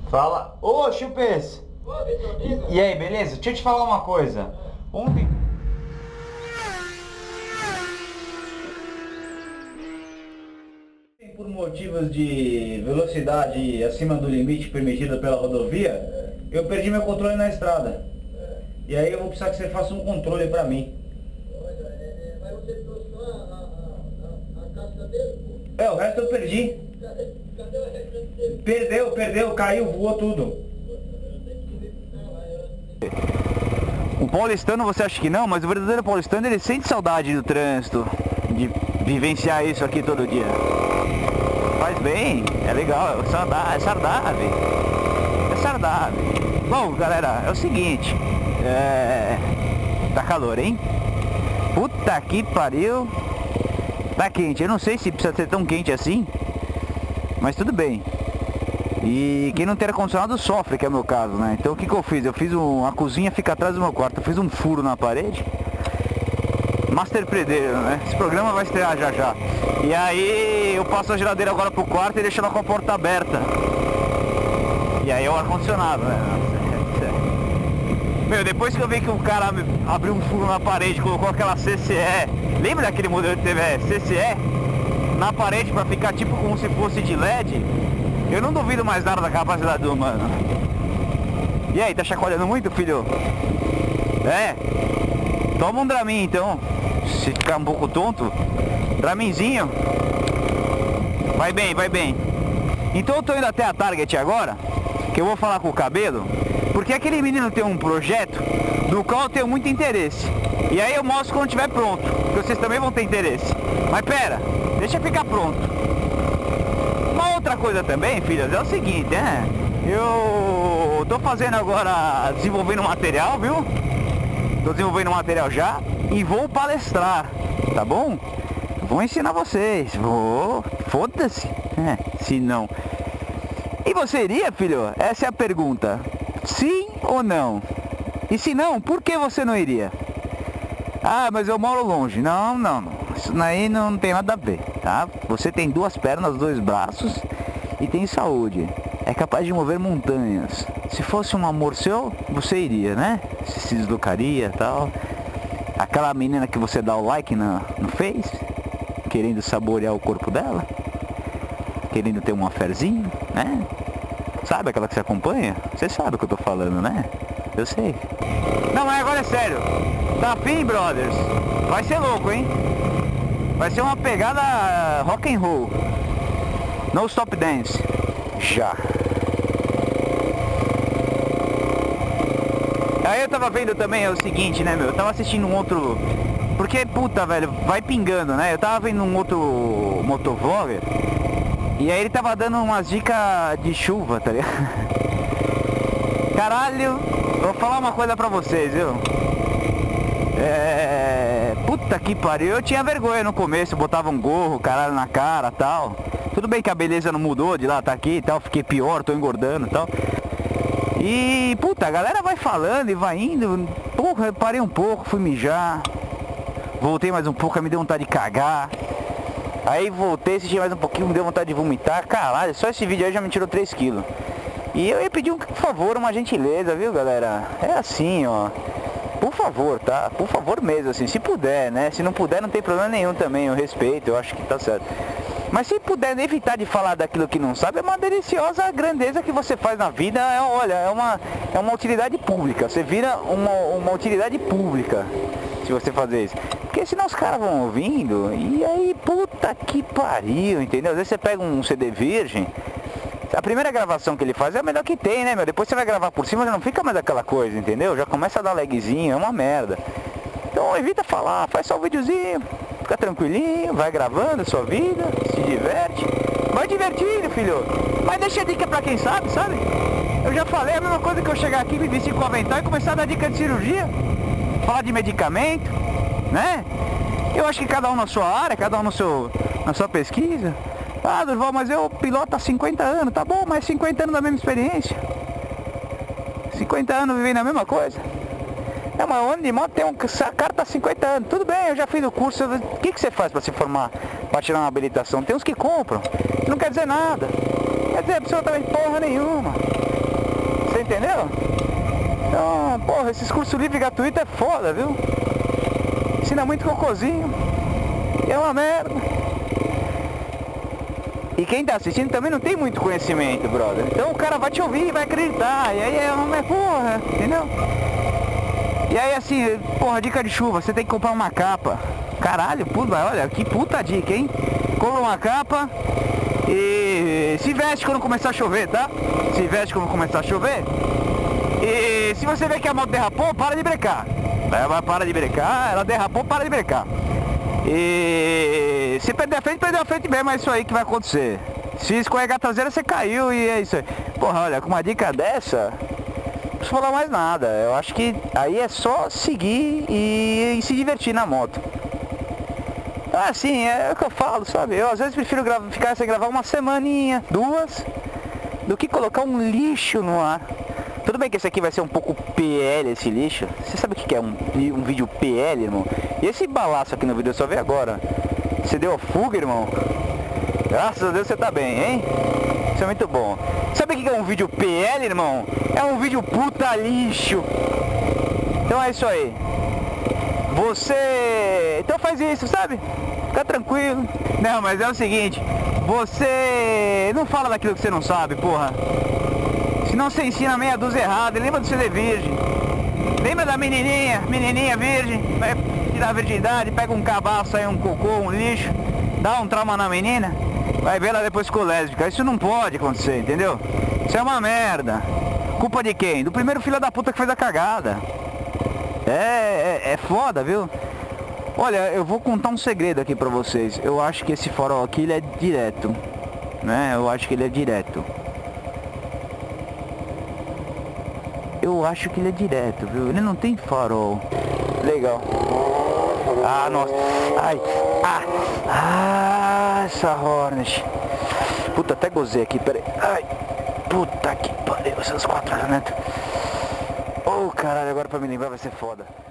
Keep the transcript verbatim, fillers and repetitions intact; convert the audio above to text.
Fala. Ô, Chupes. Ô, Vitor, diga. E aí, beleza? Deixa eu te falar uma coisa. Ontem... Por motivos de velocidade acima do limite permitido pela rodovia, eu perdi meu controle na estrada. E aí eu vou precisar que você faça um controle pra mim. Olha, mas você trouxe só a, a, a, a casca dele, pô? É, o resto eu perdi. Cadê, cadê o restante dele? Perdeu, perdeu, caiu, voou tudo. Eu tenho que verificar lá, eu tenho que... O paulistano você acha que não, mas o verdadeiro paulistano ele sente saudade do trânsito, de vivenciar isso aqui todo dia. Faz bem, é legal, é saudável, é saudável, é saudável. Bom, galera, é o seguinte, é... tá calor, hein? Puta que pariu. Tá quente, eu não sei se precisa ser tão quente assim, mas tudo bem. E quem não tem ar-condicionado sofre, que é o meu caso, né? Então o que que eu fiz? Eu fiz um... a cozinha fica atrás do meu quarto, eu fiz um furo na parede. Master Predeiro, né? Esse programa vai estrear já já. E aí eu passo a geladeira agora pro quarto e deixo ela com a porta aberta. E aí é o ar-condicionado, né? Meu, depois que eu vi que o cara abriu um furo na parede, colocou aquela C C E, lembra daquele modelo que teve é, C C E? Na parede pra ficar tipo como se fosse de L E D, eu não duvido mais nada da capacidade do humano. E aí, tá chacoalhando muito, filho? É? Toma um Dramin então. Se ficar um pouco tonto, Draminzinho. Vai bem, vai bem. Então eu tô indo até a Target agora, que eu vou falar com o Cabelo, porque aquele menino tem um projeto do qual eu tenho muito interesse. E aí eu mostro quando estiver pronto, porque vocês também vão ter interesse. Mas pera, deixa ficar pronto. Uma outra coisa também, filhas, é o seguinte, né? Eu tô fazendo agora, desenvolvendo material, viu? Tô desenvolvendo material já e vou palestrar, tá bom? Vou ensinar vocês, vou... Foda-se, é, se não. E você iria, filho? Essa é a pergunta. Sim ou não? E se não, por que você não iria? Ah, mas eu moro longe. Não, não, não. Isso aí não tem nada a ver, tá? Você tem duas pernas, dois braços e tem saúde. É capaz de mover montanhas. Se fosse um amor seu, você iria, né? Você se deslocaria e tal. Aquela menina que você dá o like na, no Face, querendo saborear o corpo dela, querendo ter um aferzinho, né? Sabe aquela que você acompanha? Você sabe o que eu tô falando, né? Eu sei. Não, mas agora é sério. Tá afim, brothers? Vai ser louco, hein? Vai ser uma pegada rock and roll. No stop dance. Já. Aí eu tava vendo também é o seguinte, né, meu? Eu tava assistindo um outro... Porque, puta, velho, vai pingando, né? Eu tava vendo um outro motovlogger e aí ele tava dando umas dicas de chuva, tá ligado? Caralho, vou falar uma coisa pra vocês, viu? É... Puta que pariu, eu tinha vergonha no começo, eu botava um gorro, caralho, na cara, tal. Tudo bem que a beleza não mudou de lá, tá aqui e tal, fiquei pior, tô engordando e tal. E, puta, a galera vai falando e vai indo. Porra, eu parei um pouco, fui mijar. Voltei mais um pouco, aí me deu vontade de cagar. Aí voltei, assisti mais um pouquinho, me deu vontade de vomitar. Caralho, só esse vídeo aí já me tirou três quilos. E eu ia pedir, um, por favor, uma gentileza, viu, galera? É assim, ó. Por favor, tá? Por favor mesmo, assim, se puder, né? Se não puder, não tem problema nenhum também, eu respeito, eu acho que tá certo. Mas se puder evitar de falar daquilo que não sabe, é uma deliciosa grandeza que você faz na vida. É, olha, é uma, é uma utilidade pública. Você vira uma, uma utilidade pública se você fazer isso. Porque senão os caras vão ouvindo e aí, puta que pariu, entendeu? Às vezes você pega um C D virgem, a primeira gravação que ele faz é a melhor que tem, né, meu? Depois você vai gravar por cima, já não fica mais aquela coisa, entendeu? Já começa a dar lagzinho, é uma merda. Então evita falar, faz só o videozinho. Fica tranquilinho, vai gravando a sua vida, se diverte. Vai divertindo, filho. Mas deixa a dica pra quem sabe, sabe? Eu já falei a mesma coisa que eu chegar aqui, me vestir com o avental e começar a dar dica de cirurgia. Falar de medicamento, né? Eu acho que cada um na sua área, cada um no seu, na sua pesquisa. Ah, Durval, mas eu piloto há cinquenta anos. Tá bom, mas cinquenta anos da mesma experiência. cinquenta anos vivendo a mesma coisa. É, mas o ano de moto tem um... A carta há cinquenta anos. Tudo bem, eu já fiz o curso. O que, que você faz para se formar? Para tirar uma habilitação? Tem uns que compram. Não quer dizer nada. Quer dizer absolutamente porra nenhuma. entendeu? Então, porra, esses cursos livres gratuitos é foda, viu? Ensina muito cocôzinho. E é uma merda. E quem tá assistindo também não tem muito conhecimento, brother. Então o cara vai te ouvir e vai acreditar. E aí é uma porra, entendeu? E aí assim, porra, dica de chuva, você tem que comprar uma capa. Caralho, puta, olha, que puta dica, hein? Compra uma capa e se veste quando começar a chover, tá? Se veste quando começar a chover. E se você vê que a moto derrapou, para de brecar. Ela para de brecar, ela derrapou, para de brecar. E se perder a frente, perdeu a frente mesmo, é isso aí que vai acontecer. Se escorregar a traseira, você caiu e é isso aí. Porra, olha, com uma dica dessa, não preciso falar mais nada. Eu acho que aí é só seguir e, e se divertir na moto. Assim, é o que eu falo, sabe? Eu às vezes prefiro ficar sem gravar uma semaninha, duas, do que colocar um lixo no ar. Tudo bem que esse aqui vai ser um pouco P L, esse lixo. Você sabe o que é um, um vídeo P L, irmão? E esse balaço aqui no vídeo, eu só vi agora. Você deu a fuga, irmão? Graças a Deus você tá bem, hein? Isso é muito bom. Sabe o que é um vídeo P L, irmão? É um vídeo puta lixo. Então é isso aí. Você... Então faz isso, sabe? Fica tranquilo. Não, mas é o seguinte. Você não fala daquilo que você não sabe, porra. Senão você ensina meia dúzia errada. Lembra do C D virgem. Lembra da menininha, menininha virgem. Vai tirar a virgindade, pega um cabaço aí, um cocô, um lixo. Dá um trauma na menina. Vai ver ela depois ficou lésbica. Isso não pode acontecer, entendeu? Isso é uma merda. Culpa de quem? Do primeiro filho da puta que fez a cagada. É, é, é foda, viu? Olha, eu vou contar um segredo aqui pra vocês. Eu acho que esse farol aqui, ele é direto, né? Eu acho que ele é direto. Eu acho que ele é direto, viu? Ele não tem farol. Legal. Ah, nossa. Ai. Ah. Ah, essa Hornet. Puta, até gozei aqui, peraí. Ai. Puta que pariu, essas quatro, né? Oh, caralho, agora pra me lembrar vai ser foda.